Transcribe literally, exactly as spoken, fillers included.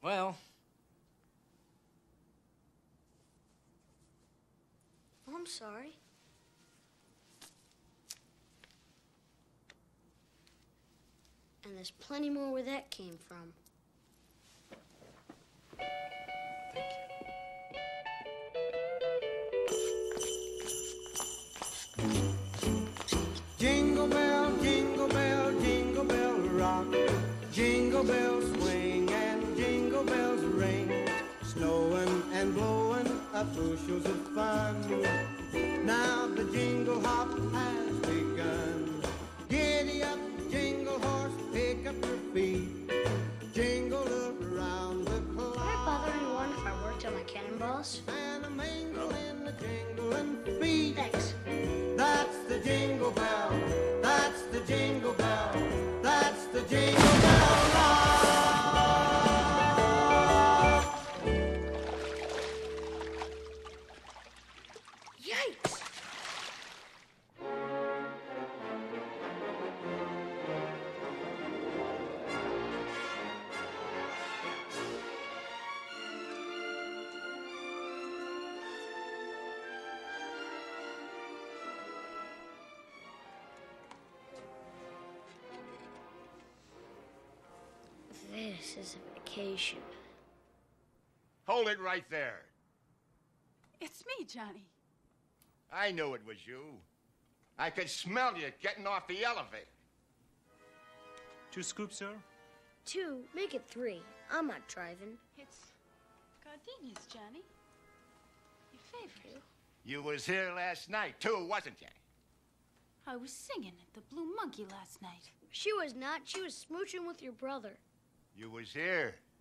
Well... Oh, I'm sorry. And there's plenty more where that came from. Jingle bell, jingle bell, jingle bell rock. Jingle bells swing and jingle bells ring. Snowing and blowing up bushels of fun. Now the jingle hop has begun. Giddy up, jingle horse, pick up your feet. Jingle around the clock. Would I bother anyone if I worked on my cannonballs? And a mingle in the jingling feet. Thanks. That's the jingle bell. That's the jingle bell. That's the jingle bell rock. Yikes! This is a vacation. Hold it right there. It's me, Johnny. I knew it was you. I could smell you getting off the elevator. Two scoops, sir? Two, make it three. I'm not driving. It's gardenias, Johnny. Your favorite. You was here last night, too, wasn't you? I was singing at the Blue Monkey last night. She was not. She was smooching with your brother. You was here.